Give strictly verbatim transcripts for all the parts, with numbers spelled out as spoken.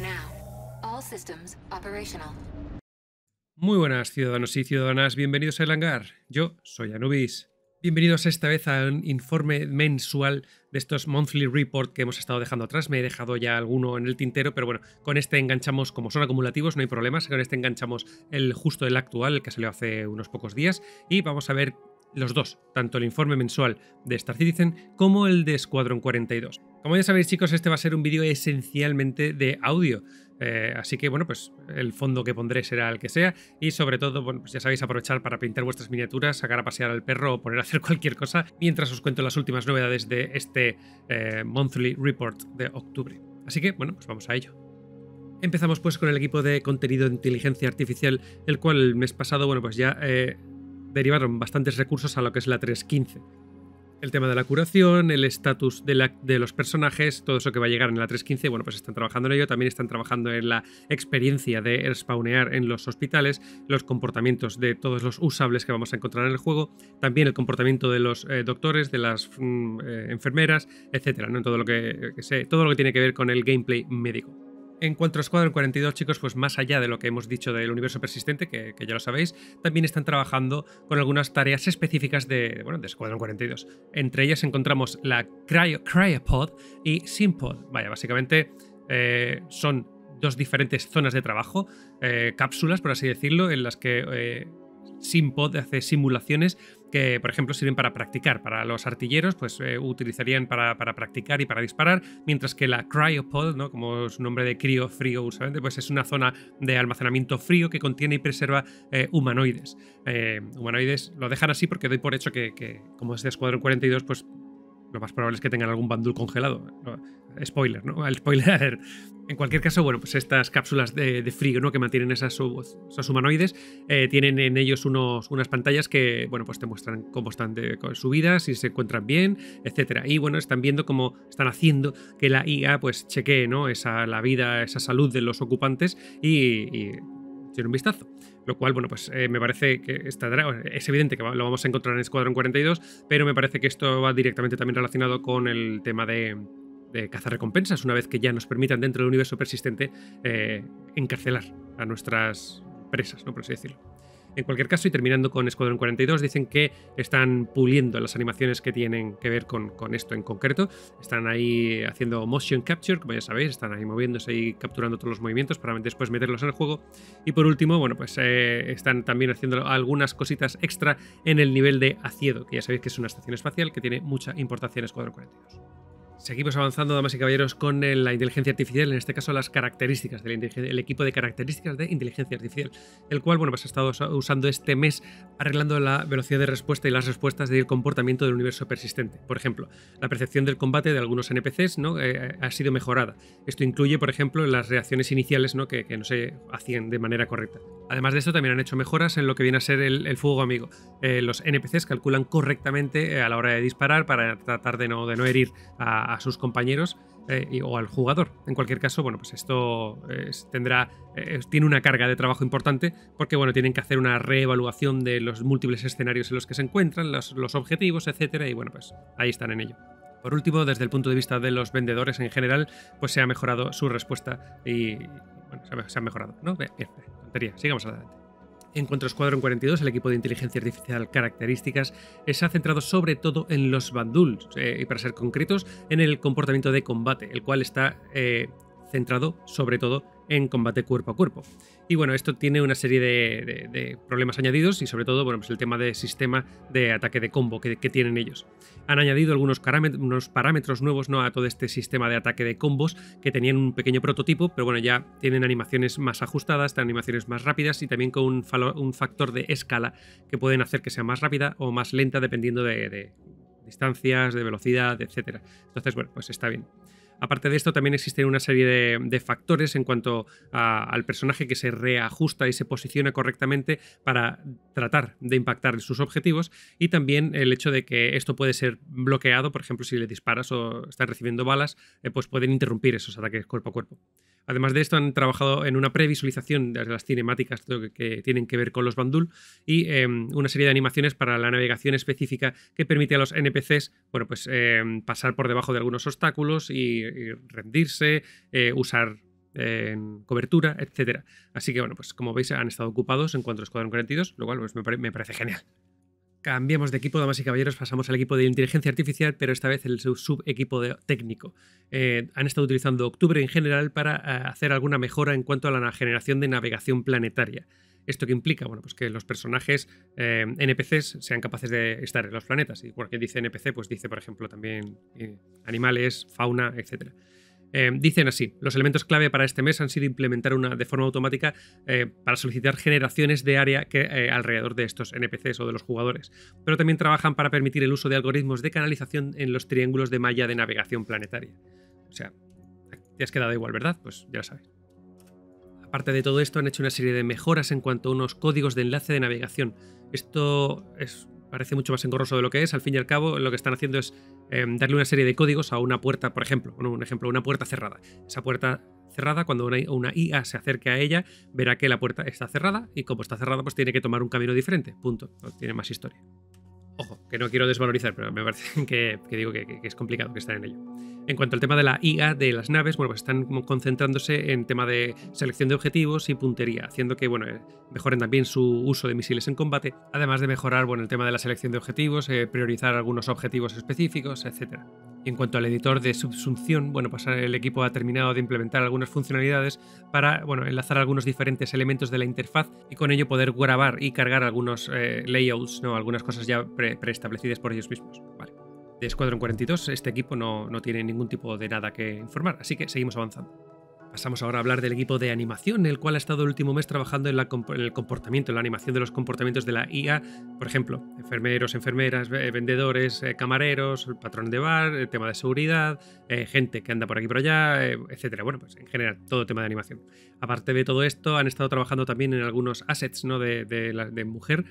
Muy buenas ciudadanos y ciudadanas, bienvenidos a El Hangar. Yo soy Anubis. Bienvenidos esta vez a un informe mensual de estos Monthly Report que hemos estado dejando atrás. Me he dejado ya alguno en el tintero, pero bueno, con este enganchamos, como son acumulativos, no hay problemas. Con este enganchamos el justo el actual, el que salió hace unos pocos días, y vamos a ver los dos, tanto el informe mensual de Star Citizen como el de Squadron cuarenta y dos. Como ya sabéis, chicos, este va a ser un vídeo esencialmente de audio. Eh, así que, bueno, pues el fondo que pondré será el que sea y sobre todo, bueno, pues ya sabéis, aprovechar para pintar vuestras miniaturas, sacar a pasear al perro o poner a hacer cualquier cosa mientras os cuento las últimas novedades de este eh, Monthly Report de octubre. Así que, bueno, pues vamos a ello. Empezamos pues con el equipo de contenido de inteligencia artificial, el cual el mes pasado, bueno, pues ya eh, derivaron bastantes recursos a lo que es la tres quince. El tema de la curación, el estatus de, la, de los personajes, todo eso que va a llegar en la tres quince, bueno, pues están trabajando en ello. También están trabajando en la experiencia de spawnear en los hospitales, los comportamientos de todos los usables que vamos a encontrar en el juego, también el comportamiento de los eh, doctores, de las mm, eh, enfermeras, etcétera, ¿no? Todo lo que, que sé, todo lo que tiene que ver con el gameplay médico. En cuanto a Squadron cuarenta y dos, chicos, pues más allá de lo que hemos dicho del universo persistente, que, que ya lo sabéis, también están trabajando con algunas tareas específicas de, bueno, de Squadron cuarenta y dos. Entre ellas encontramos la Cryo, Cryopod y Sympod. Vaya, básicamente eh, son dos diferentes zonas de trabajo, eh, cápsulas, por así decirlo, en las que eh, Sympod hace simulaciones que, por ejemplo, sirven para practicar. Para los artilleros, pues eh, utilizarían para, para practicar y para disparar, mientras que la Cryopod, ¿no?, como su nombre de crío, frío, usualmente, pues es una zona de almacenamiento frío que contiene y preserva eh, humanoides. Eh, humanoides lo dejan así porque doy por hecho que, que como es de Squadron cuarenta y dos, pues lo más probable es que tengan algún bundle congelado. Spoiler, ¿no? El spoiler. En cualquier caso, bueno, pues estas cápsulas de, de frío, ¿no?, que mantienen esas, esos humanoides, eh, tienen en ellos unos, unas pantallas que, bueno, pues te muestran cómo están de, con su vida, si se encuentran bien, etcétera. Y bueno, están viendo cómo están haciendo que la I A pues chequee, ¿no?, esa, la vida, esa salud de los ocupantes y, y tiene un vistazo. Lo cual, bueno, pues eh, me parece que está, es evidente que lo vamos a encontrar en Squadron cuarenta y dos, pero me parece que esto va directamente también relacionado con el tema de, de cazar recompensas, una vez que ya nos permitan dentro del universo persistente eh, encarcelar a nuestras presas, ¿no?, por así decirlo. En cualquier caso, y terminando con Squadron cuarenta y dos, dicen que están puliendo las animaciones que tienen que ver con, con esto en concreto. Están ahí haciendo motion capture, como ya sabéis, están ahí moviéndose y capturando todos los movimientos para después meterlos en el juego. Y por último, bueno, pues eh, están también haciendo algunas cositas extra en el nivel de Aciedo, que ya sabéis que es una estación espacial que tiene mucha importancia en Squadron cuarenta y dos. Seguimos avanzando, damas y caballeros, con la inteligencia artificial, en este caso las características del el equipo de características de inteligencia artificial, el cual, bueno, pues ha estado usando este mes arreglando la velocidad de respuesta y las respuestas del comportamiento del universo persistente. Por ejemplo, la percepción del combate de algunos N P Cs, ¿no?, eh, ha sido mejorada. Esto incluye, por ejemplo, las reacciones iniciales, ¿no?, que, que no se hacían de manera correcta. Además de esto, también han hecho mejoras en lo que viene a ser el, el fuego amigo. Eh, los N P Cs calculan correctamente eh, a la hora de disparar para tratar de no, de no herir a a sus compañeros eh, y, o al jugador. En cualquier caso, bueno, pues esto eh, tendrá, eh, tiene una carga de trabajo importante porque, bueno, tienen que hacer una reevaluación de los múltiples escenarios en los que se encuentran, los, los objetivos, etcétera, y bueno, pues ahí están en ello. Por último, desde el punto de vista de los vendedores en general, pues se ha mejorado su respuesta y, bueno, se ha, se ha mejorado, ¿no? Bien, bien, tontería, sigamos adelante. En cuanto a Squadron cuarenta y dos, el equipo de inteligencia artificial características se ha centrado sobre todo en los bundles, eh, y para ser concretos, en el comportamiento de combate, el cual está eh, centrado sobre todo en combate cuerpo a cuerpo. Y bueno, esto tiene una serie de, de, de problemas añadidos y sobre todo, bueno, pues el tema de sistema de ataque de combo que, que tienen ellos. Han añadido algunos unos parámetros nuevos, ¿no?, a todo este sistema de ataque de combos que tenían un pequeño prototipo, pero bueno, ya tienen animaciones más ajustadas, animaciones más rápidas y también con un, un factor de escala que pueden hacer que sea más rápida o más lenta dependiendo de, de distancias, de velocidad, etcétera. Entonces, bueno, pues está bien. Aparte de esto, también existen una serie de, de factores en cuanto a, al personaje que se reajusta y se posiciona correctamente para tratar de impactar sus objetivos, y también el hecho de que esto puede ser bloqueado, por ejemplo, si le disparas o estás recibiendo balas, eh, pues pueden interrumpir esos ataques cuerpo a cuerpo. Además de esto, han trabajado en una previsualización de las cinemáticas que, que tienen que ver con los Bandul y eh, una serie de animaciones para la navegación específica que permite a los N P Cs, bueno, pues, eh, pasar por debajo de algunos obstáculos y, y rendirse, eh, usar en cobertura, etcétera. Así que, bueno, pues como veis han estado ocupados en cuanto al Escuadrón cuarenta y dos, lo cual pues, me, pare me parece genial. Cambiamos de equipo, damas y caballeros, pasamos al equipo de inteligencia artificial, pero esta vez el sub-equipo técnico. Eh, han estado utilizando Octubre en general para uh, hacer alguna mejora en cuanto a la generación de navegación planetaria. ¿Esto qué implica? Bueno, pues que los personajes eh, N P Cs sean capaces de estar en los planetas. Y porque dice N P C, pues dice, por ejemplo, también eh, animales, fauna, etcétera. Eh, dicen así, los elementos clave para este mes han sido implementar una de forma automática eh, para solicitar generaciones de área que, eh, alrededor de estos N P Cs o de los jugadores, pero también trabajan para permitir el uso de algoritmos de canalización en los triángulos de malla de navegación planetaria. O sea, te has quedado igual, ¿verdad? Pues ya lo sabes. Aparte de todo esto, han hecho una serie de mejoras en cuanto a unos códigos de enlace de navegación. Esto es... parece mucho más engorroso de lo que es. Al fin y al cabo, lo que están haciendo es eh, darle una serie de códigos a una puerta, por ejemplo, un ejemplo, una puerta cerrada. Esa puerta cerrada, cuando una, una I A se acerque a ella, verá que la puerta está cerrada y como está cerrada, pues tiene que tomar un camino diferente. Punto. No tiene más historia. Ojo, que no quiero desvalorizar, pero me parece que, que digo que, que, que es complicado que estén en ello. En cuanto al tema de la I A de las naves, bueno, pues están concentrándose en tema de selección de objetivos y puntería, haciendo que, bueno, mejoren también su uso de misiles en combate, además de mejorar, bueno, el tema de la selección de objetivos, eh, priorizar algunos objetivos específicos, etcétera. Y en cuanto al editor de subsunción, bueno, pues el equipo ha terminado de implementar algunas funcionalidades para, bueno, enlazar algunos diferentes elementos de la interfaz y con ello poder grabar y cargar algunos eh, layouts, ¿no? Algunas cosas ya pre preestablecidas por ellos mismos. Vale. De Escuadrón cuarenta y dos, este equipo no, no tiene ningún tipo de nada que informar, así que seguimos avanzando. Pasamos ahora a hablar del equipo de animación, el cual ha estado el último mes trabajando en, la, en el comportamiento, en la animación de los comportamientos de la I A. Por ejemplo, enfermeros, enfermeras, vendedores, eh, camareros, el patrón de bar, el tema de seguridad, eh, gente que anda por aquí y por allá, eh, etcétera. Bueno, pues en general, todo tema de animación. Aparte de todo esto, han estado trabajando también en algunos assets, ¿no? de, de, de, de mujer,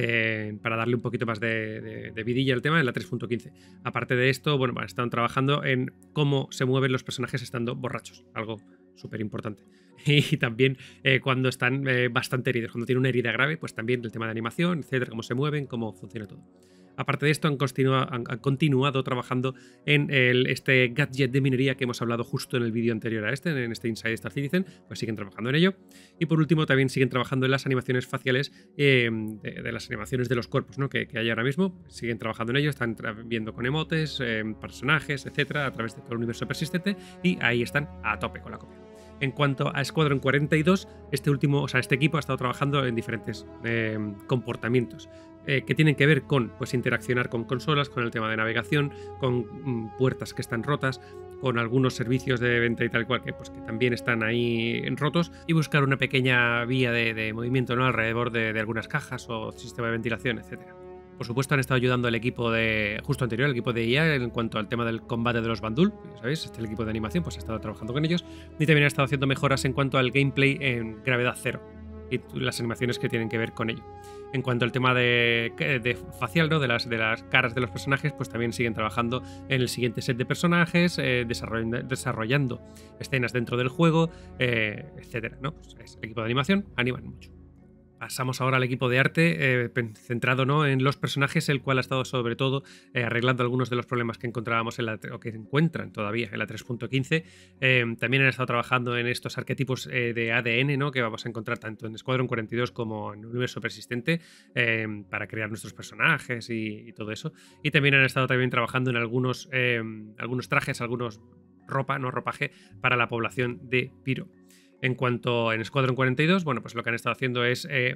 eh, para darle un poquito más de, de, de vidilla al tema en la tres punto quince. Aparte de esto, bueno, están trabajando en cómo se mueven los personajes estando borrachos, algo súper importante. Y también eh, cuando están eh, bastante heridos, cuando tienen una herida grave, pues también el tema de animación, etcétera, cómo se mueven, cómo funciona todo. Aparte de esto, han, continua, han, han continuado trabajando en el, este gadget de minería que hemos hablado justo en el vídeo anterior a este, en este Inside Star Citizen, pues siguen trabajando en ello. Y por último, también siguen trabajando en las animaciones faciales, eh, de, de las animaciones de los cuerpos, ¿no? que, que hay ahora mismo. Siguen trabajando en ello, están viendo con emotes, eh, personajes, etcétera, a través de todo el universo persistente, y ahí están a tope con la copia. En cuanto a Escuadrón cuarenta y dos, este último, o sea, este equipo ha estado trabajando en diferentes eh, comportamientos eh, que tienen que ver con, pues, interaccionar con consolas, con el tema de navegación, con mm, puertas que están rotas, con algunos servicios de venta y tal cual que, pues, que también están ahí rotos, y buscar una pequeña vía de, de movimiento, ¿no? Alrededor de, de algunas cajas o sistema de ventilación, etcétera. Por supuesto, han estado ayudando al equipo de justo anterior, el equipo de I A, en cuanto al tema del combate de los Bandul. ¿Sabéis? Este el equipo de animación pues ha estado trabajando con ellos. Y también ha estado haciendo mejoras en cuanto al gameplay en gravedad cero y las animaciones que tienen que ver con ello. En cuanto al tema de, de facial, ¿no? de, las, de las caras de los personajes, pues también siguen trabajando en el siguiente set de personajes, eh, desarrollando, desarrollando escenas dentro del juego, eh, etcétera, ¿no? Pues es el equipo de animación, animan mucho. Pasamos ahora al equipo de arte, eh, centrado, ¿no? en los personajes, el cual ha estado sobre todo eh, arreglando algunos de los problemas que encontrábamos en la, o que encuentran todavía en la tres punto quince. Eh, también han estado trabajando en estos arquetipos eh, de A D N, ¿no? que vamos a encontrar tanto en Escuadrón cuarenta y dos como en Universo Persistente, eh, para crear nuestros personajes y, y todo eso. Y también han estado también trabajando en algunos, eh, algunos trajes, algunos ropa, no ropaje, para la población de Piro. En cuanto en Escuadrón cuarenta y dos, bueno, pues lo que han estado haciendo es eh,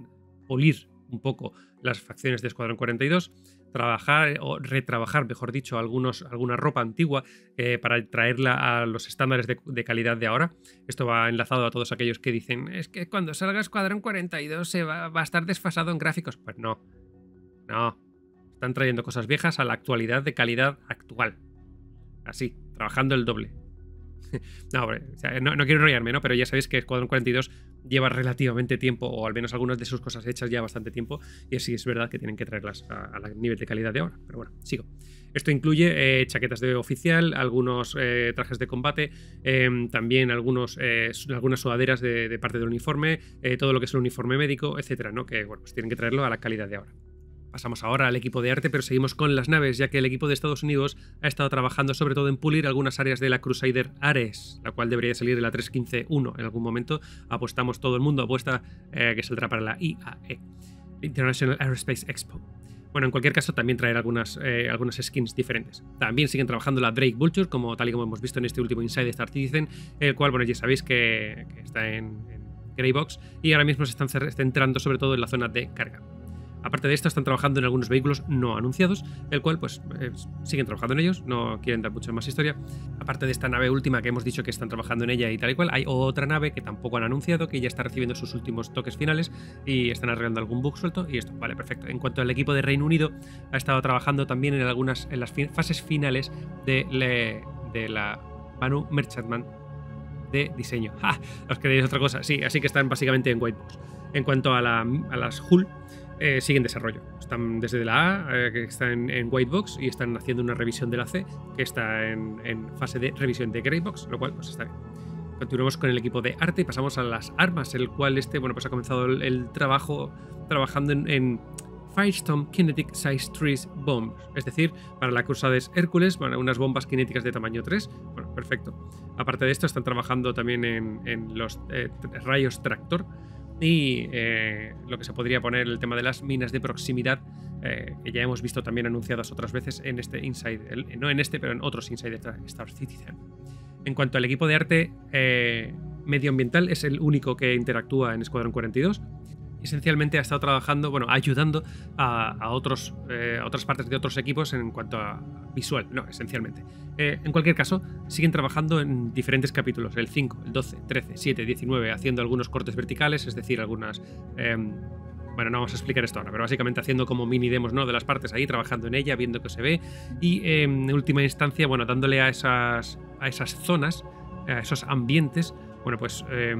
pulir un poco las facciones de Escuadrón cuarenta y dos, trabajar o retrabajar, mejor dicho, algunos, alguna ropa antigua eh, para traerla a los estándares de, de calidad de ahora. Esto va enlazado a todos aquellos que dicen es que cuando salga Escuadrón cuarenta y dos se va, va a estar desfasado en gráficos. Pues no, no. Están trayendo cosas viejas a la actualidad de calidad actual. Así, trabajando el doble. No, hombre, o sea, no, no quiero enrollarme, ¿no? Pero ya sabéis que Escuadrón cuarenta y dos lleva relativamente tiempo, o al menos algunas de sus cosas hechas ya bastante tiempo, y así es verdad que tienen que traerlas al nivel de calidad de ahora. Pero bueno, sigo. Esto incluye eh, chaquetas de oficial, algunos eh, trajes de combate, eh, también algunos, eh, algunas sudaderas de, de parte del uniforme, eh, todo lo que es el uniforme médico, etcétera, ¿no? Que bueno, pues tienen que traerlo a la calidad de ahora. Pasamos ahora al equipo de arte, pero seguimos con las naves, ya que el equipo de Estados Unidos ha estado trabajando sobre todo en pulir algunas áreas de la Crusader Ares, la cual debería salir en la tres punto quince punto uno en algún momento. Apostamos, todo el mundo apuesta eh, que saldrá para la I A E, International Aerospace Expo. Bueno, en cualquier caso, también traerá algunas, eh, algunas skins diferentes. También siguen trabajando la Drake Vulture, como tal y como hemos visto en este último Inside Star Citizen, el cual, bueno, ya sabéis que, que está en, en Greybox, y ahora mismo se están centrando sobre todo en la zona de carga. Aparte de esto, están trabajando en algunos vehículos no anunciados, el cual pues eh, siguen trabajando en ellos, no quieren dar mucha más historia. Aparte de esta nave última que hemos dicho que están trabajando en ella y tal y cual, hay otra nave que tampoco han anunciado, que ya está recibiendo sus últimos toques finales y están arreglando algún bug suelto y esto, vale, perfecto. En cuanto al equipo de Reino Unido, ha estado trabajando también en algunas en las fases finales de, le, de la Banu Merchantman de diseño. ¡Ja! ¿Os queréis otra cosa? Sí, así que están básicamente en Whitebox. En cuanto a, la, a las Hull, Eh, siguen desarrollo. Están desde la A, eh, que está en, en Whitebox, y están haciendo una revisión de la C, que está en, en fase de revisión de Greybox, lo cual pues está bien. Continuamos con el equipo de arte y pasamos a las armas, el cual este, bueno, pues ha comenzado el, el trabajo trabajando en, en Firestorm Kinetic Size tres Bombs, es decir, para la Crusades Hércules, bueno, unas bombas cinéticas de tamaño tres. Bueno, perfecto. Aparte de esto, están trabajando también en, en los eh, rayos tractor. Y eh, lo que se podría poner, el tema de las minas de proximidad, eh, que ya hemos visto también anunciadas otras veces en este Inside, el, no en este, pero en otros Inside Star Citizen. En cuanto al equipo de arte eh, medioambiental, es el único que interactúa en Escuadrón cuarenta y dos. Esencialmente ha estado trabajando, bueno, ayudando a, a, otros, eh, a otras partes de otros equipos en cuanto a visual, no, esencialmente. Eh, en cualquier caso, siguen trabajando en diferentes capítulos, el cinco, el doce, trece, siete, diecinueve, haciendo algunos cortes verticales, es decir, algunas... Eh, bueno, no vamos a explicar esto ahora, pero básicamente haciendo como mini demos, ¿no?, de las partes ahí, trabajando en ella, viendo que se ve, y eh, en última instancia, bueno, dándole a esas, a esas zonas, a esos ambientes, bueno, pues eh,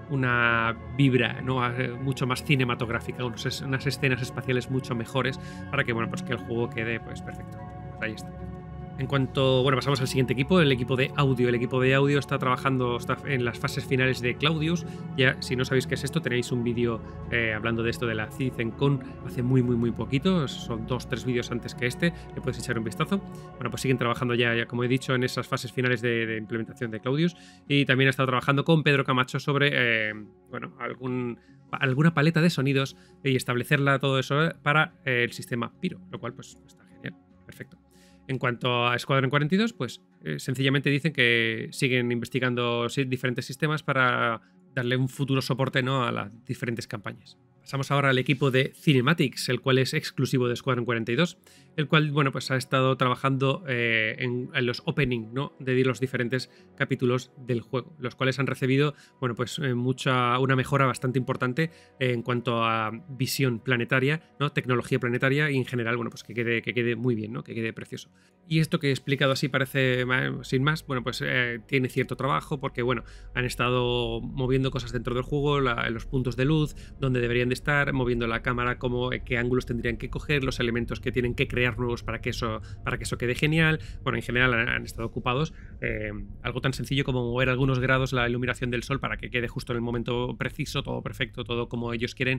una vibra, ¿no?, mucho más cinematográfica, unos, unas escenas espaciales mucho mejores para que, bueno, pues que el juego quede pues perfecto. Pues ahí está. En cuanto, bueno, pasamos al siguiente equipo, el equipo de audio. El equipo de audio está trabajando está en las fases finales de Claudius. Ya, si no sabéis qué es esto, tenéis un vídeo eh, hablando de esto de la CitizenCon hace muy, muy, muy poquito. Son dos, tres vídeos antes que este, le podéis echar un vistazo. Bueno, pues siguen trabajando ya, ya como he dicho, en esas fases finales de, de implementación de Claudius. Y también ha estado trabajando con Pedro Camacho sobre, eh, bueno, algún... alguna paleta de sonidos y establecerla todo eso para eh, el sistema Pyro, lo cual pues está genial, perfecto. En cuanto a Escuadrón cuarenta y dos, pues eh, sencillamente dicen que siguen investigando diferentes sistemas para darle un futuro soporte, ¿no?, a las diferentes campañas. Pasamos ahora al equipo de Cinematics, el cual es exclusivo de Escuadrón cuarenta y dos, el cual, bueno, pues ha estado trabajando eh, en, en los opening, ¿no?, de los diferentes capítulos del juego, los cuales han recibido, bueno, pues eh, mucha, una mejora bastante importante eh, en cuanto a visión planetaria, ¿no?, tecnología planetaria, y en general, bueno, pues que quede, que quede muy bien, ¿no?, que quede precioso. Y esto que he explicado así parece sin más, bueno, pues eh, tiene cierto trabajo porque, bueno, han estado moviendo cosas dentro del juego, la, los puntos de luz, donde deberían de estar, moviendo la cámara, como, qué ángulos tendrían que coger, los elementos que tienen que crear nuevos para que eso, para que eso quede genial. Bueno, en general han, han estado ocupados. Eh, algo tan sencillo como mover algunos grados la iluminación del sol para que quede justo en el momento preciso, todo perfecto, todo como ellos quieren,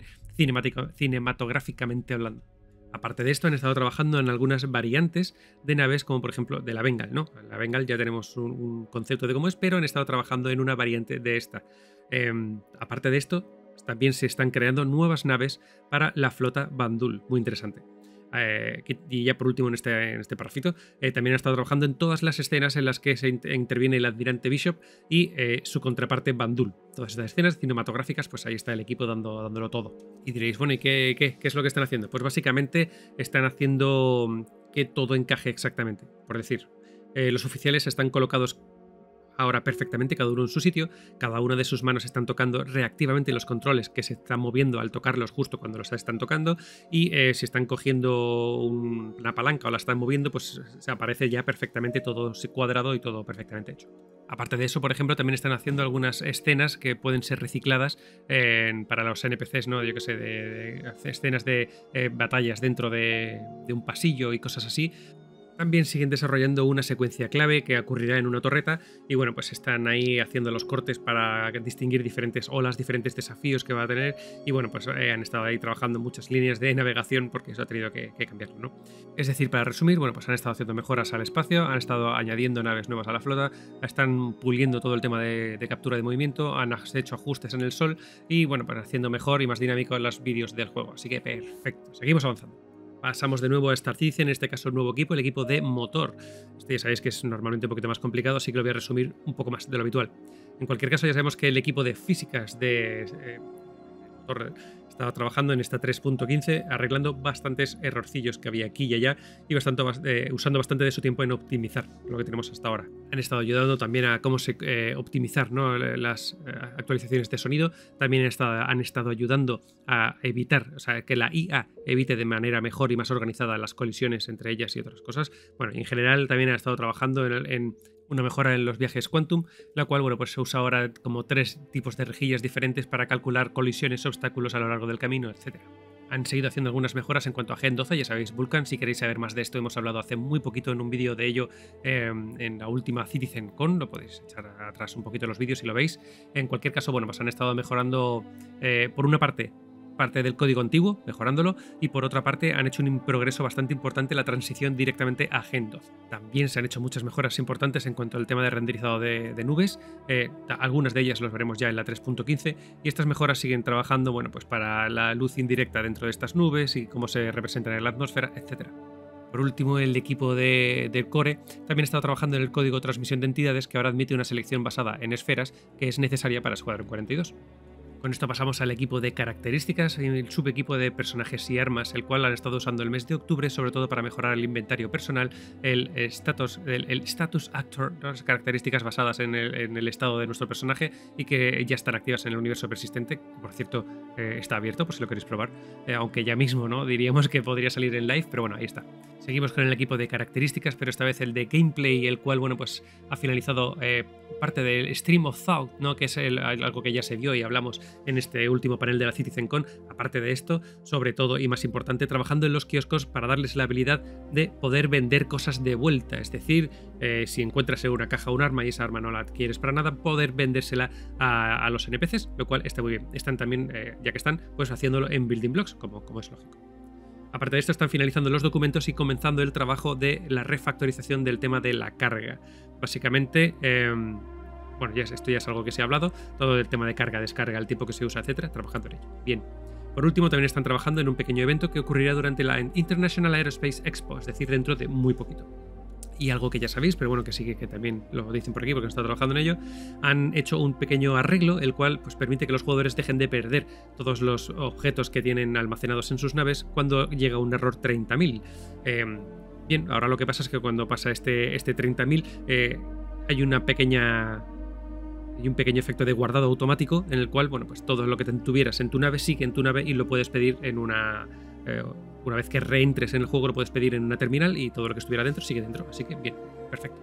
cinematográficamente hablando. Aparte de esto, han estado trabajando en algunas variantes de naves, como por ejemplo de la Bengal, ¿no? La Bengal ya tenemos un, un concepto de cómo es, pero han estado trabajando en una variante de esta. Eh, aparte de esto, también se están creando nuevas naves para la flota Bandul, muy interesante. Eh, y ya por último en este, en este parrafito, eh, también ha estado trabajando en todas las escenas en las que se interviene el almirante Bishop y eh, su contraparte Bandul. Todas estas escenas cinematográficas, pues ahí está el equipo dando, dándolo todo. Y diréis, bueno, ¿y qué, qué, qué es lo que están haciendo? Pues básicamente están haciendo que todo encaje exactamente. Por decir, eh, los oficiales están colocados ahora perfectamente, cada uno en su sitio, cada una de sus manos están tocando reactivamente los controles que se están moviendo al tocarlos justo cuando los están tocando, y eh, si están cogiendo un, una palanca o la están moviendo, pues se aparece ya perfectamente todo cuadrado y todo perfectamente hecho. Aparte de eso, por ejemplo, también están haciendo algunas escenas que pueden ser recicladas eh, para los N P Cs, ¿no? Yo que sé, de, de escenas de eh, batallas dentro de, de un pasillo y cosas así. También siguen desarrollando una secuencia clave que ocurrirá en una torreta y bueno, pues están ahí haciendo los cortes para distinguir diferentes olas, diferentes desafíos que va a tener y bueno, pues eh, han estado ahí trabajando muchas líneas de navegación porque eso ha tenido que, que cambiarlo, ¿no? Es decir, para resumir, bueno, pues han estado haciendo mejoras al espacio, han estado añadiendo naves nuevas a la flota, están puliendo todo el tema de, de captura de movimiento, han hecho ajustes en el sol y bueno, pues haciendo mejor y más dinámico los vídeos del juego, así que perfecto, seguimos avanzando. Pasamos de nuevo a Star Citizen, en este caso el nuevo equipo, el equipo de motor. Este ya sabéis que es normalmente un poquito más complicado, así que lo voy a resumir un poco más de lo habitual. En cualquier caso, ya sabemos que el equipo de físicas de eh, motor estaba trabajando en esta tres punto quince, arreglando bastantes errorcillos que había aquí y allá y bastante, eh, usando bastante de su tiempo en optimizar lo que tenemos hasta ahora. Han estado ayudando también a cómo se, eh, optimizar, ¿no?, las eh, actualizaciones de sonido. También han estado, han estado ayudando a evitar, o sea, que la I A evite de manera mejor y más organizada las colisiones entre ellas y otras cosas. Bueno, en general también han estado trabajando en, en una mejora en los viajes Quantum, la cual, bueno, pues se usa ahora como tres tipos de rejillas diferentes para calcular colisiones, obstáculos a lo largo del camino, etcétera. Han seguido haciendo algunas mejoras en cuanto a Gen doce, ya sabéis, Vulcan, si queréis saber más de esto, hemos hablado hace muy poquito en un vídeo de ello eh, en la última CitizenCon, lo podéis echar atrás un poquito los vídeos si lo veis. En cualquier caso, bueno, pues han estado mejorando, eh, por una parte, parte del código antiguo, mejorándolo, y por otra parte han hecho un progreso bastante importante la transición directamente a Gen doce. También se han hecho muchas mejoras importantes en cuanto al tema de renderizado de, de nubes, eh, algunas de ellas los veremos ya en la tres punto quince, y estas mejoras siguen trabajando, bueno, pues para la luz indirecta dentro de estas nubes y cómo se representan en la atmósfera, etcétera. Por último, el equipo de, de Core también está trabajando en el código de transmisión de entidades que ahora admite una selección basada en esferas que es necesaria para Escuadrón cuarenta y dos. Con esto pasamos al equipo de características, el subequipo de personajes y armas, el cual han estado usando el mes de octubre, sobre todo para mejorar el inventario personal, el status, el, el status actor, las características basadas en el, en el estado de nuestro personaje y que ya están activas en el universo persistente, que por cierto eh, está abierto por si lo queréis probar, eh, aunque ya mismo no diríamos que podría salir en live, pero bueno, ahí está. Seguimos con el equipo de características, pero esta vez el de gameplay, el cual, bueno, pues ha finalizado eh, parte del Stream of Thought, ¿no?, que es el, algo que ya se vio y hablamos en este último panel de la CitizenCon. Aparte de esto, sobre todo y más importante, trabajando en los kioscos para darles la habilidad de poder vender cosas de vuelta, es decir, eh, si encuentras en una caja un arma y esa arma no la adquieres para nada, poder vendérsela a, a los N P Cs, lo cual está muy bien. Están también, eh, ya que están, pues haciéndolo en Building Blocks, como, como es lógico. Aparte de esto, están finalizando los documentos y comenzando el trabajo de la refactorización del tema de la carga. Básicamente, eh, bueno, ya esto ya es algo que se ha hablado, todo el tema de carga, descarga, el tipo que se usa, etcétera, trabajando en ello. Bien. Por último, también están trabajando en un pequeño evento que ocurrirá durante la International Aerospace Expo, es decir, dentro de muy poquito. Y algo que ya sabéis, pero bueno, que sí que también lo dicen por aquí porque han estado trabajando en ello, han hecho un pequeño arreglo, el cual pues permite que los jugadores dejen de perder todos los objetos que tienen almacenados en sus naves cuando llega un error treinta mil. Eh, bien, ahora lo que pasa es que cuando pasa este, este treinta mil eh, hay una pequeña... Hay un pequeño efecto de guardado automático en el cual, bueno, pues todo lo que tuvieras en tu nave sigue en tu nave y lo puedes pedir en una... Eh, una vez que reentres en el juego lo puedes pedir en una terminal y todo lo que estuviera dentro sigue dentro. Así que bien, perfecto.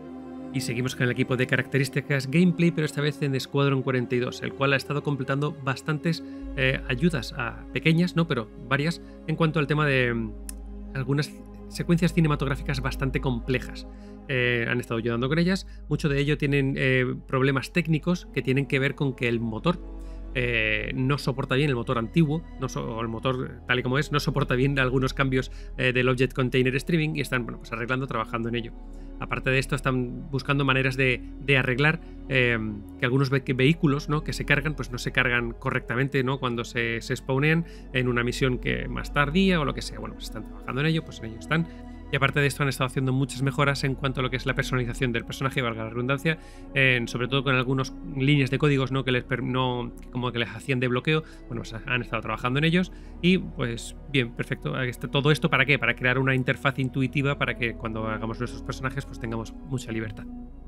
Y seguimos con el equipo de características gameplay, pero esta vez en Squadron cuarenta y dos, el cual ha estado completando bastantes eh, ayudas a pequeñas, no, pero varias, en cuanto al tema de um, algunas secuencias cinematográficas bastante complejas. Eh, han estado ayudando con ellas. Mucho de ello tienen eh, problemas técnicos que tienen que ver con que el motor eh, no soporta bien, el motor antiguo, no so o el motor tal y como es, no soporta bien algunos cambios eh, del Object Container Streaming y están, bueno, pues arreglando, trabajando en ello. Aparte de esto, están buscando maneras de, de arreglar eh, que algunos ve vehículos, ¿no?, que se cargan, pues no se cargan correctamente, ¿no?, cuando se, se spawnean en una misión que más tardía o lo que sea. Bueno, pues están trabajando en ello, pues en ello están. Y aparte de esto han estado haciendo muchas mejoras en cuanto a lo que es la personalización del personaje, valga la redundancia, en, sobre todo con algunas líneas de códigos, ¿no?, que les no, como que les hacían de bloqueo. Bueno, pues han estado trabajando en ellos y pues bien, perfecto. ¿Todo esto para qué? Para crear una interfaz intuitiva para que cuando hagamos nuestros personajes pues tengamos mucha libertad.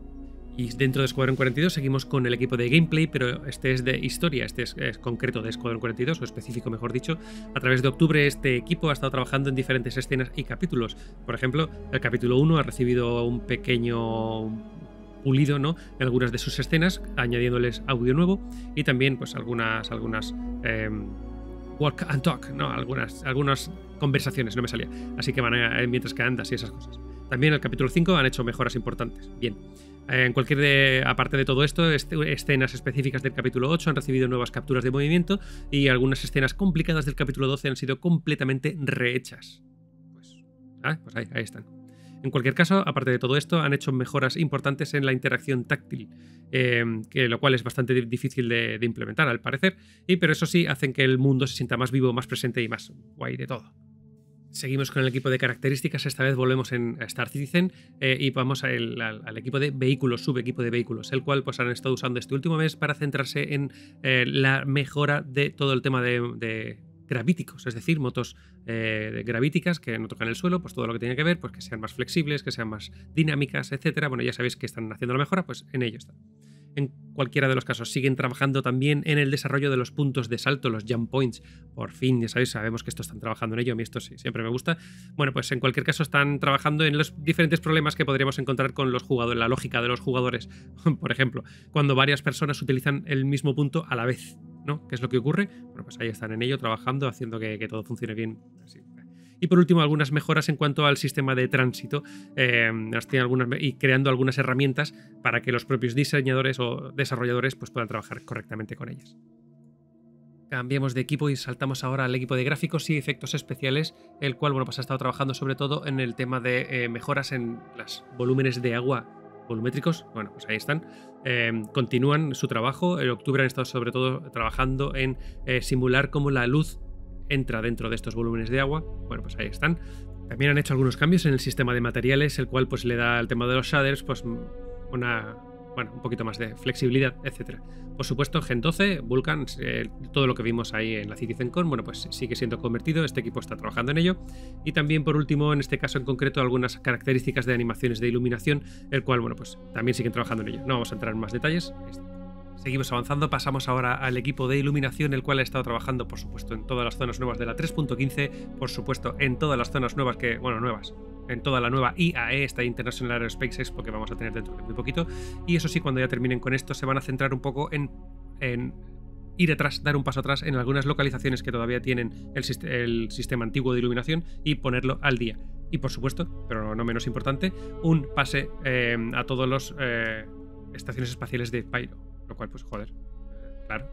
Y dentro de Squadron cuarenta y dos seguimos con el equipo de gameplay, pero este es de historia, este es, es concreto de Squadron cuarenta y dos, o específico mejor dicho. A través de octubre este equipo ha estado trabajando en diferentes escenas y capítulos. Por ejemplo, el capítulo uno ha recibido un pequeño pulido, ¿no?, en algunas de sus escenas, añadiéndoles audio nuevo y también pues algunas, algunas eh, walk and talk, ¿no?, algunas, algunas conversaciones, no me salía. Así que van a, mientras que andas y esas cosas. También en el capítulo cinco han hecho mejoras importantes. Bien. En cualquier de, aparte de todo esto, este, escenas específicas del capítulo ocho han recibido nuevas capturas de movimiento y algunas escenas complicadas del capítulo doce han sido completamente rehechas. Pues, ah, pues ahí, ahí están. En cualquier caso, aparte de todo esto, han hecho mejoras importantes en la interacción táctil, eh, que, lo cual es bastante difícil de, de implementar al parecer, y, pero eso sí, hacen que el mundo se sienta más vivo, más presente y más guay de todo. Seguimos con el equipo de características, esta vez volvemos en Star Citizen eh, y vamos al, al, al equipo de vehículos, subequipo de vehículos, el cual pues han estado usando este último mes para centrarse en eh, la mejora de todo el tema de, de gravíticos, es decir, motos eh, gravíticas que no tocan el suelo, pues todo lo que tiene que ver, pues que sean más flexibles, que sean más dinámicas, etcétera. Bueno, ya sabéis que están haciendo la mejora, pues en ello están. En cualquiera de los casos, siguen trabajando también en el desarrollo de los puntos de salto, los jump points. Por fin, ya sabéis, sabemos que esto están trabajando en ello, a mí esto sí, siempre me gusta. Bueno, pues en cualquier caso están trabajando en los diferentes problemas que podríamos encontrar con los jugadores, la lógica de los jugadores. Por ejemplo, cuando varias personas utilizan el mismo punto a la vez, ¿no? ¿Qué es lo que ocurre? Bueno, pues ahí están en ello, trabajando, haciendo que, que todo funcione bien. Así. Y por último, algunas mejoras en cuanto al sistema de tránsito eh, algunas, y creando algunas herramientas para que los propios diseñadores o desarrolladores pues, puedan trabajar correctamente con ellas. Cambiamos de equipo y saltamos ahora al equipo de gráficos y efectos especiales, el cual bueno, pues ha estado trabajando sobre todo en el tema de eh, mejoras en los volúmenes de agua volumétricos. Bueno, pues ahí están. Eh, continúan su trabajo. En octubre han estado sobre todo trabajando en eh, simular cómo la luz entra dentro de estos volúmenes de agua. Bueno, pues ahí están. También han hecho algunos cambios en el sistema de materiales, el cual pues le da al tema de los shaders pues una, bueno, un poquito más de flexibilidad, etcétera. Por supuesto, Gen doce, Vulkan, eh, todo lo que vimos ahí en la CitizenCon, bueno, pues sigue siendo convertido, este equipo está trabajando en ello. Y también, por último, en este caso en concreto, algunas características de animaciones de iluminación, el cual, bueno, pues también siguen trabajando en ello. No vamos a entrar en más detalles. Ahí está. Seguimos avanzando, pasamos ahora al equipo de iluminación, el cual ha estado trabajando, por supuesto, en todas las zonas nuevas de la tres punto quince, por supuesto, en todas las zonas nuevas que, bueno, nuevas, en toda la nueva I A E, esta International Aerospace Expo que vamos a tener dentro de muy poquito. Y eso sí, cuando ya terminen con esto, se van a centrar un poco en, en ir atrás, dar un paso atrás en algunas localizaciones que todavía tienen el, el sistema antiguo de iluminación y ponerlo al día. Y por supuesto, pero no menos importante, un pase eh, a todos los eh, estaciones espaciales de Pyro. Lo cual, pues, joder, claro,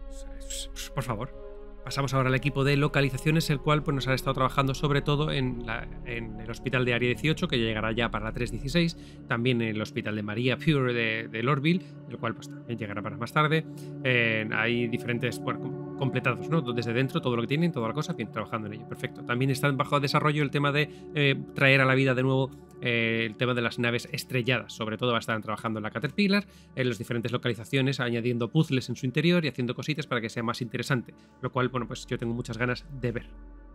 por favor. Pasamos ahora al equipo de localizaciones, el cual pues, nos ha estado trabajando sobre todo en, la, en el hospital de Área dieciocho, que llegará ya para la tres dieciséis, también en el hospital de María Pure de, de Lordville, el cual pues, también llegará para más tarde. Eh, hay diferentes, bueno, completados, ¿no? Desde dentro, todo lo que tienen, toda la cosa, bien, trabajando en ello, perfecto. También está bajo desarrollo el tema de eh, traer a la vida de nuevo eh, el tema de las naves estrelladas, sobre todo va a estar trabajando en la Caterpillar, en las diferentes localizaciones, añadiendo puzzles en su interior y haciendo cositas para que sea más interesante, lo cual, bueno, pues yo tengo muchas ganas de ver.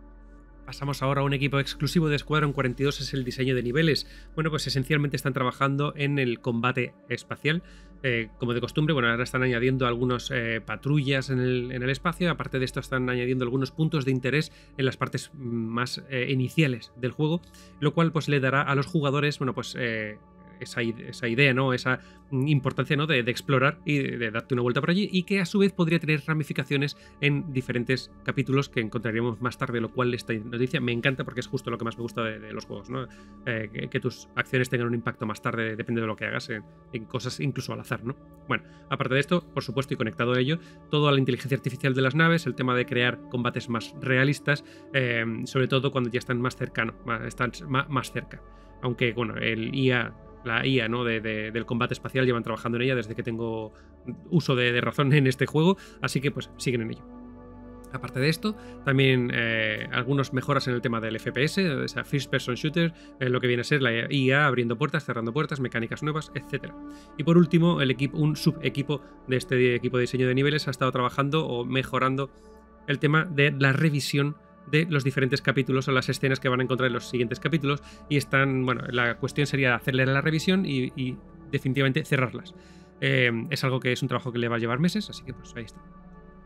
Pasamos ahora a un equipo exclusivo de Squadron cuarenta y dos, es el diseño de niveles. Bueno, pues esencialmente están trabajando en el combate espacial. Eh, como de costumbre, bueno, ahora están añadiendo algunas eh, patrullas en el, en el espacio. Aparte de esto, están añadiendo algunos puntos de interés en las partes más eh, iniciales del juego, lo cual pues le dará a los jugadores, bueno, pues... Eh, Esa, esa idea, ¿no? Esa importancia, ¿no? de, de explorar y de, de darte una vuelta por allí, y que a su vez podría tener ramificaciones en diferentes capítulos que encontraríamos más tarde, lo cual esta noticia me encanta porque es justo lo que más me gusta de, de los juegos, ¿no? Eh, que, que tus acciones tengan un impacto más tarde, depende de lo que hagas, en, en cosas incluso al azar, ¿no? Bueno, aparte de esto, por supuesto, y conectado a ello, toda la inteligencia artificial de las naves, el tema de crear combates más realistas, eh, sobre todo cuando ya están más cercanos, están más, más cerca. Aunque, bueno, el I A la I A, ¿no? de, de, del combate espacial, llevan trabajando en ella desde que tengo uso de, de razón en este juego, así que pues siguen en ello. Aparte de esto, también eh, algunas mejoras en el tema del F P S, o sea, First Person Shooter, eh, lo que viene a ser la I A abriendo puertas, cerrando puertas, mecánicas nuevas, etcétera. Y por último, el equipo, un subequipo de este equipo de diseño de niveles ha estado trabajando o mejorando el tema de la revisión de los diferentes capítulos o las escenas que van a encontrar en los siguientes capítulos, y están, bueno, la cuestión sería hacerle la revisión y, y definitivamente cerrarlas. Eh, es algo que es un trabajo que le va a llevar meses, así que pues ahí está.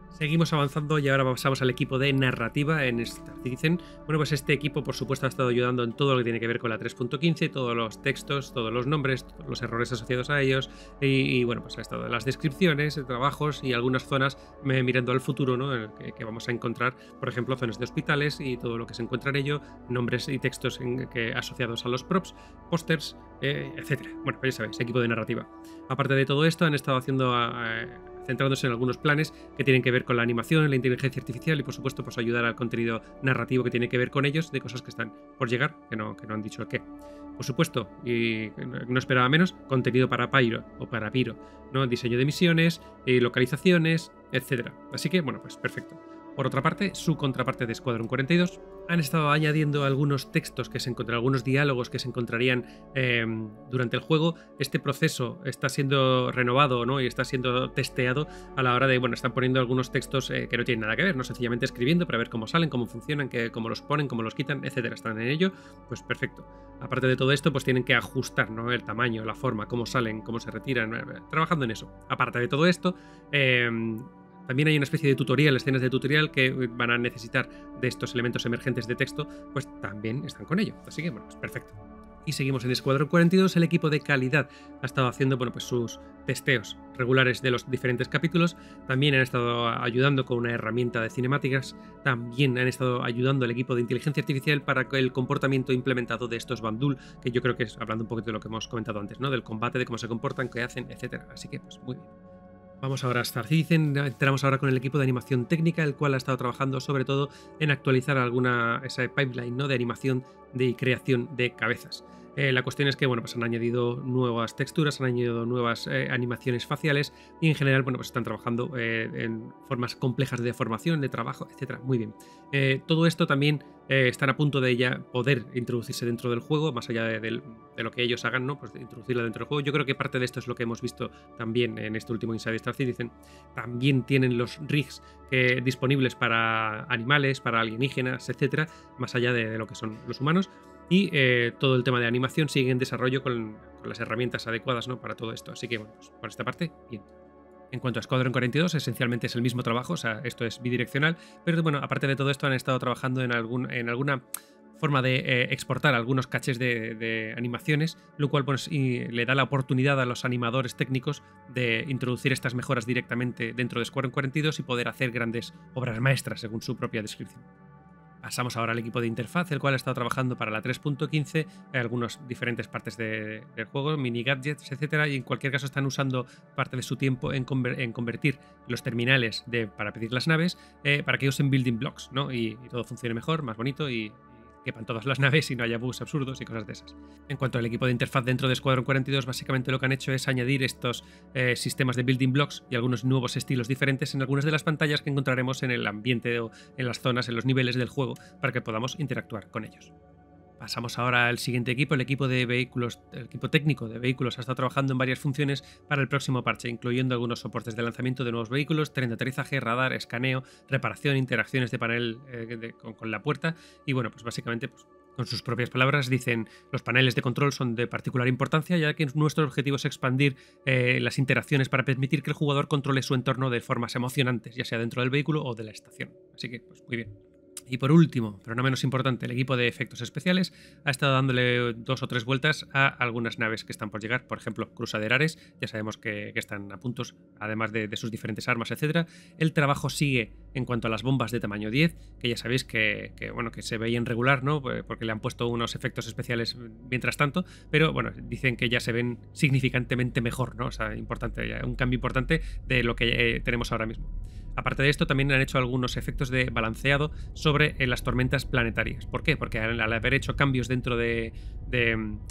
Seguimos avanzando y ahora pasamos al equipo de narrativa en Star Citizen. Bueno, pues este equipo, por supuesto, ha estado ayudando en todo lo que tiene que ver con la tres punto quince, todos los textos, todos los nombres, todos los errores asociados a ellos y, y bueno, pues ha estado en las descripciones, trabajos y algunas zonas eh, mirando al futuro, ¿no? En el que, que vamos a encontrar, por ejemplo, zonas de hospitales y todo lo que se encuentra en ello, nombres y textos en, que, asociados a los props, pósters, eh, etcétera. Bueno, pues ya sabéis, equipo de narrativa. Aparte de todo esto, han estado haciendo a, a, centrándose en algunos planes que tienen que ver con la animación, la inteligencia artificial y por supuesto pues ayudar al contenido narrativo que tiene que ver con ellos, de cosas que están por llegar, que no, que no han dicho qué. Por supuesto, y no esperaba menos, contenido para Pyro o para Piro, ¿no? Diseño de misiones, eh, localizaciones, etcétera. Así que, bueno, pues perfecto. Por otra parte, su contraparte de Squadron cuarenta y dos han estado añadiendo algunos textos que se encontrarían, algunos diálogos que se encontrarían eh, durante el juego. Este proceso está siendo renovado, ¿no? Y está siendo testeado a la hora de, bueno, están poniendo algunos textos eh, que no tienen nada que ver, no sencillamente escribiendo para ver cómo salen, cómo funcionan, que, cómo los ponen, cómo los quitan, etcétera. Están en ello, pues perfecto. Aparte de todo esto, pues tienen que ajustar, ¿no? El tamaño, la forma, cómo salen, cómo se retiran, eh, trabajando en eso. Aparte de todo esto, eh, también hay una especie de tutorial, escenas de tutorial que van a necesitar de estos elementos emergentes de texto, pues también están con ello. Así que, bueno, pues perfecto. Y seguimos en Squadron cuarenta y dos, el equipo de calidad ha estado haciendo, bueno, pues sus testeos regulares de los diferentes capítulos, también han estado ayudando con una herramienta de cinemáticas, también han estado ayudando al equipo de inteligencia artificial para el comportamiento implementado de estos Bandul, que yo creo que es hablando un poquito de lo que hemos comentado antes, ¿no? Del combate, de cómo se comportan, qué hacen, etcétera. Así que, pues muy bien. Vamos ahora a Star Citizen, entramos ahora con el equipo de animación técnica, el cual ha estado trabajando sobre todo en actualizar alguna esa pipeline, ¿no? De animación de creación de cabezas. Eh, la cuestión es que, bueno, pues han añadido nuevas texturas, han añadido nuevas eh, animaciones faciales y en general, bueno, pues están trabajando eh, en formas complejas de deformación, de trabajo, etcétera. Muy bien. Eh, todo esto también eh, están a punto de ya poder introducirse dentro del juego, más allá de, de, de lo que ellos hagan, ¿no? Pues de introducirlo dentro del juego. Yo creo que parte de esto es lo que hemos visto también en este último Inside Star Citizen. También tienen los rigs que, disponibles para animales, para alienígenas, etcétera, más allá de, de lo que son los humanos. Y eh, todo el tema de animación sigue en desarrollo con, con las herramientas adecuadas, ¿no? Para todo esto. Así que, bueno, pues por esta parte, bien. En cuanto a Squadron cuarenta y dos, esencialmente es el mismo trabajo, o sea, esto es bidireccional, pero bueno, aparte de todo esto han estado trabajando en, algún, en alguna forma de eh, exportar algunos caches de, de animaciones, lo cual pues, y le da la oportunidad a los animadores técnicos de introducir estas mejoras directamente dentro de Squadron cuarenta y dos y poder hacer grandes obras maestras, según su propia descripción. Pasamos ahora al equipo de interfaz, el cual ha estado trabajando para la tres punto quince, algunas diferentes partes de, del juego, mini gadgets, etcétera, y en cualquier caso están usando parte de su tiempo en, conver en convertir los terminales de, para pedir las naves eh, para que usen building blocks, ¿no? Y, y todo funcione mejor, más bonito y quepan todas las naves y no haya bugs absurdos y cosas de esas. En cuanto al equipo de interfaz dentro de Squadron cuarenta y dos, básicamente lo que han hecho es añadir estos eh, sistemas de building blocks y algunos nuevos estilos diferentes en algunas de las pantallas que encontraremos en el ambiente o en las zonas, en los niveles del juego, para que podamos interactuar con ellos. Pasamos ahora al siguiente equipo, el equipo de vehículos, el equipo técnico de vehículos ha estado trabajando en varias funciones para el próximo parche, incluyendo algunos soportes de lanzamiento de nuevos vehículos, tren de aterrizaje, radar, escaneo, reparación, interacciones de panel eh, de, con, con la puerta y bueno, pues básicamente pues, con sus propias palabras dicen los paneles de control son de particular importancia ya que nuestro objetivo es expandir eh, las interacciones para permitir que el jugador controle su entorno de formas emocionantes, ya sea dentro del vehículo o de la estación. Así que pues muy bien. Y por último, pero no menos importante, el equipo de efectos especiales ha estado dándole dos o tres vueltas a algunas naves que están por llegar, por ejemplo, Crusaderares, ya sabemos que, que están a puntos, además de, de sus diferentes armas, etcétera. El trabajo sigue en cuanto a las bombas de tamaño diez, que ya sabéis que, que, bueno, que se veían regular, ¿no? Porque le han puesto unos efectos especiales mientras tanto, pero bueno, dicen que ya se ven significantemente mejor, ¿no? O sea, importante, un cambio importante de lo que eh, tenemos ahora mismo. Aparte de esto, también han hecho algunos efectos de balanceado sobre eh, las tormentas planetarias. ¿Por qué? Porque al, al haber hecho cambios dentro de, de um,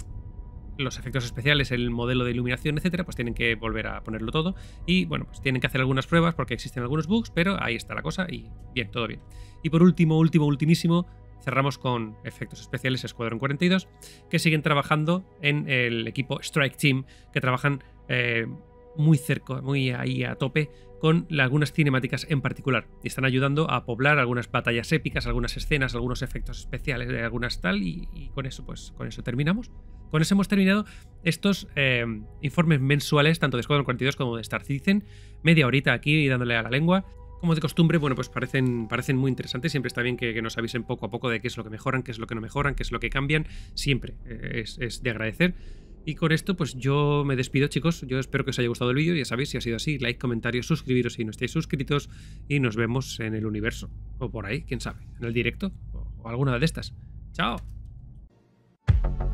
los efectos especiales, el modelo de iluminación, etcétera, pues tienen que volver a ponerlo todo. Y bueno, pues tienen que hacer algunas pruebas porque existen algunos bugs, pero ahí está la cosa y bien, todo bien. Y por último, último, ultimísimo, cerramos con efectos especiales Squadron cuarenta y dos, que siguen trabajando en el equipo Strike Team, que trabajan eh, muy cerca, muy ahí a tope, con algunas cinemáticas en particular. Y están ayudando a poblar algunas batallas épicas, algunas escenas, algunos efectos especiales, algunas tal, y, y con eso, pues, con eso terminamos. Con eso hemos terminado estos eh, informes mensuales, tanto de Squadron cuarenta y dos como de Star Citizen. Media horita aquí dándole a la lengua. como de costumbre, bueno, pues parecen, parecen muy interesantes. Siempre está bien que, que nos avisen poco a poco de qué es lo que mejoran, qué es lo que no mejoran, qué es lo que cambian. Siempre eh, es, es de agradecer. Y con esto, pues yo me despido, chicos. Yo espero que os haya gustado el vídeo. Ya sabéis, si ha sido así, like, comentario, suscribiros si no estáis suscritos. Y nos vemos en el universo. O por ahí, quién sabe. En el directo. O, o alguna de estas. ¡Chao!